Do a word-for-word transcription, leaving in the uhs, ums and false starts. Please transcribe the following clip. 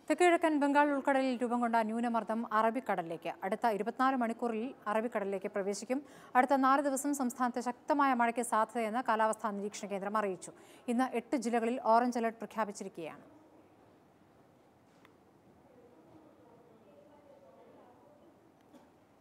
തെക്കുകിഴക്കൻ ബംഗാൾ ഉൾക്കടലിൽ രൂപം കൊണ്ട ന്യൂനമർദ്ദം അറബിക്കടലിലേക്ക് അടുത്ത ഇരുപത്തിനാല് മണിക്കൂറിൽ അറബിക്കടലിലേക്ക് പ്രവേശിക്കും. അടുത്ത നാല് ദിവസം സംസ്ഥാനത്ത് ശക്തമായ മഴയ്ക്ക് സാധ്യതയെന്ന് കാലാവസ്ഥാ നിരീക്ഷണ കേന്ദ്രം അറിയിച്ചു. ഇന്ന് എട്ട് ജില്ലകളിൽ ഓറഞ്ച് അലർട്ട് പ്രഖ്യാപിച്ചിരിക്കുകയാണ്.